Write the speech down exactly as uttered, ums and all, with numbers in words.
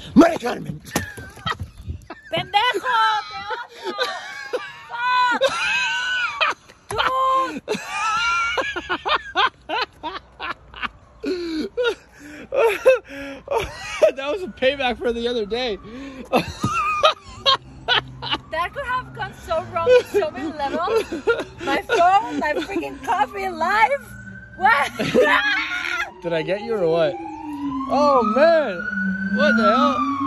Mari Carmen. Pendejo, te odio. That was a payback for the other day. That could have gone so wrong in so many levels. My phone, my freaking coffee, life. What? Did I get you or what? Oh man, what the hell?